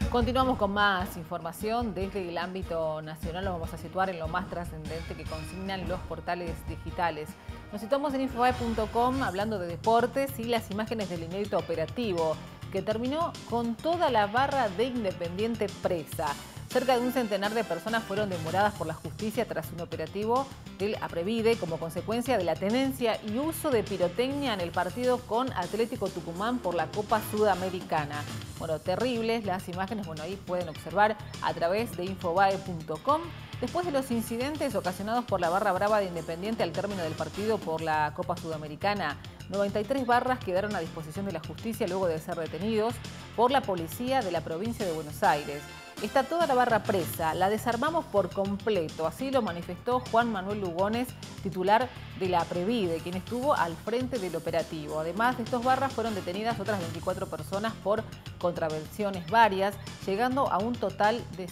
Continuamos con más información desde el ámbito nacional. Lo vamos a situar en lo más trascendente que consignan los portales digitales. Nos situamos en infobae.com hablando de deportes y las imágenes del inédito operativo que terminó con toda la barra de Independiente presa. Cerca de un centenar de personas fueron demoradas por la justicia tras un operativo del APREVIDE como consecuencia de la tenencia y uso de pirotecnia en el partido con Atlético Tucumán por la Copa Sudamericana. Bueno, terribles las imágenes, ahí pueden observar a través de infobae.com. Después de los incidentes ocasionados por la barra brava de Independiente al término del partido por la Copa Sudamericana, 93 barras quedaron a disposición de la justicia luego de ser detenidos por la policía de la provincia de Buenos Aires. Está toda la barra presa, la desarmamos por completo, así lo manifestó Juan Manuel Lugones, titular de la APREVIDE, quien estuvo al frente del operativo. Además de estos barras fueron detenidas otras 24 personas por contravenciones varias, llegando a un total de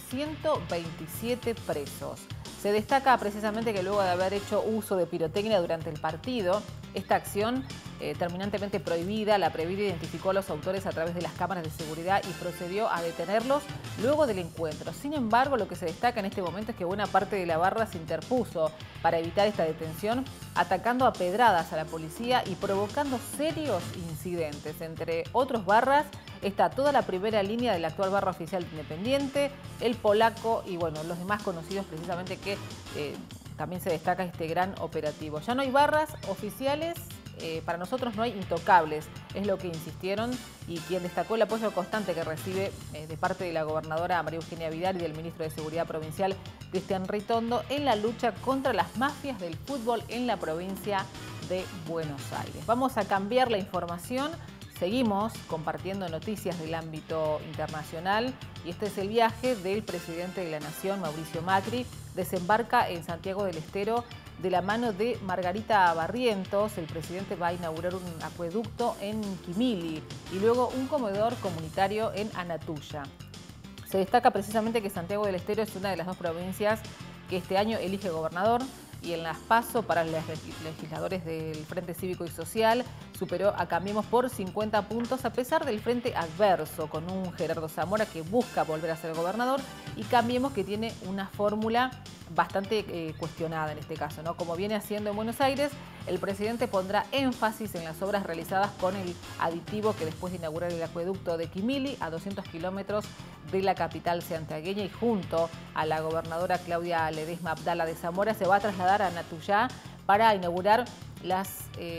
127 presos. Se destaca precisamente que luego de haber hecho uso de pirotecnia durante el partido, esta acción terminantemente prohibida, la APREVIDE identificó a los autores a través de las cámaras de seguridad y procedió a detenerlos luego del encuentro. Sin embargo, lo que se destaca en este momento es que buena parte de la barra se interpuso para evitar esta detención, atacando a pedradas a la policía y provocando serios incidentes. Entre otros barras está toda la primera línea de la actual barra oficial de Independiente, el polaco y los demás conocidos precisamente que también se destaca este gran operativo. Ya no hay barras oficiales, para nosotros no hay intocables, es lo que insistieron, y quien destacó el apoyo constante que recibe de parte de la gobernadora María Eugenia Vidal y del ministro de Seguridad Provincial Cristian Ritondo en la lucha contra las mafias del fútbol en la provincia de Buenos Aires. Vamos a cambiar la información. Seguimos compartiendo noticias del ámbito internacional y este es el viaje del presidente de la Nación, Mauricio Macri. Desembarca en Santiago del Estero de la mano de Margarita Barrientos. El presidente va a inaugurar un acueducto en Quimili y luego un comedor comunitario en Anatuya. Se destaca precisamente que Santiago del Estero es una de las dos provincias que este año elige gobernador, y en las PASO para los legisladores del Frente Cívico y Social superó a Cambiemos por 50 puntos a pesar del frente adverso, con un Gerardo Zamora que busca volver a ser gobernador y Cambiemos que tiene una fórmula bastante cuestionada en este caso, ¿no? Como viene haciendo en Buenos Aires, el presidente pondrá énfasis en las obras realizadas con el aditivo que después de inaugurar el acueducto de Quimili a 200 kilómetros de la capital santiagueña, y junto a la gobernadora Claudia Ledesma Abdala de Zamora se va a trasladar a Natuyá para inaugurar las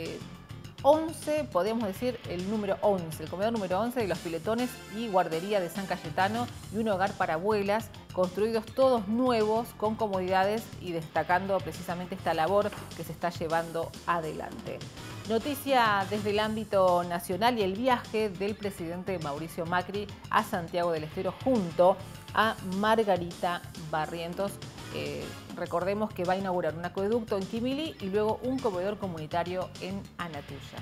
11, podemos decir el número 11, el comedor número 11 de los Piletones y guardería de San Cayetano y un hogar para abuelas, construidos todos nuevos con comodidades y destacando precisamente esta labor que se está llevando adelante. Noticia desde el ámbito nacional y el viaje del presidente Mauricio Macri a Santiago del Estero junto a Margarita Barrientos. Recordemos que va a inaugurar un acueducto en Quimili y luego un comedor comunitario en Anatuya.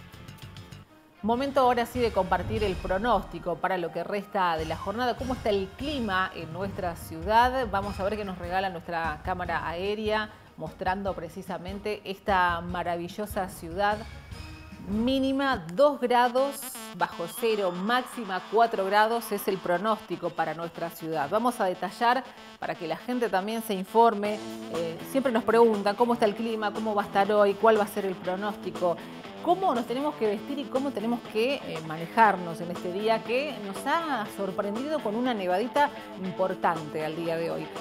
Momento ahora sí de compartir el pronóstico para lo que resta de la jornada. ¿Cómo está el clima en nuestra ciudad? Vamos a ver qué nos regala nuestra cámara aérea, mostrando precisamente esta maravillosa ciudad. Mínima 2 grados bajo cero, máxima 4 grados es el pronóstico para nuestra ciudad. Vamos a detallar para que la gente también se informe. Siempre nos preguntan cómo está el clima, cómo va a estar hoy, cuál va a ser el pronóstico, cómo nos tenemos que vestir y cómo tenemos que manejarnos en este día que nos ha sorprendido con una nevadita importante al día de hoy.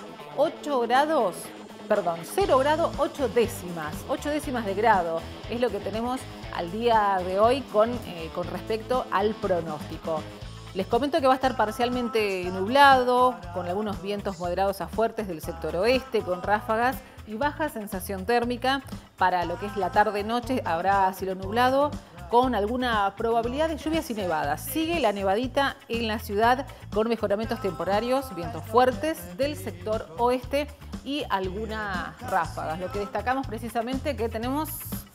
0 grado 8 décimas de grado es lo que tenemos al día de hoy con respecto al pronóstico. Les comento que va a estar parcialmente nublado, con algunos vientos moderados a fuertes del sector oeste, con ráfagas y baja sensación térmica. Para lo que es la tarde-noche habrá cielo nublado, con alguna probabilidad de lluvias y nevadas. Sigue la nevadita en la ciudad con mejoramientos temporarios, vientos fuertes del sector oeste y algunas ráfagas. Lo que destacamos precisamente que tenemos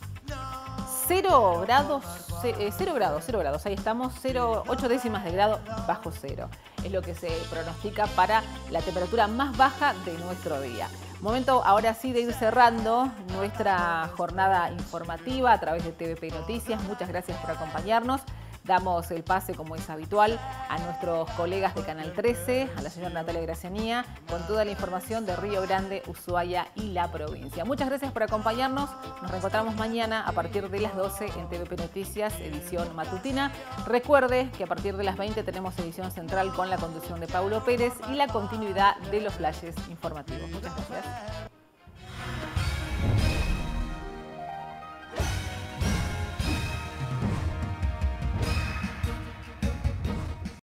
0 grados, ahí estamos, 8 décimas de grado bajo cero. Es lo que se pronostica para la temperatura más baja de nuestro día. Momento ahora sí de ir cerrando nuestra jornada informativa a través de TVP Noticias. Muchas gracias por acompañarnos. Damos el pase, como es habitual, a nuestros colegas de Canal 13, a la señora Natalia Gracianía, con toda la información de Río Grande, Ushuaia y la provincia. Muchas gracias por acompañarnos. Nos reencontramos mañana a partir de las 12 en TVP Noticias, edición matutina. Recuerde que a partir de las 20 tenemos edición central con la conducción de Paulo Pérez y la continuidad de los flashes informativos. Muchas gracias.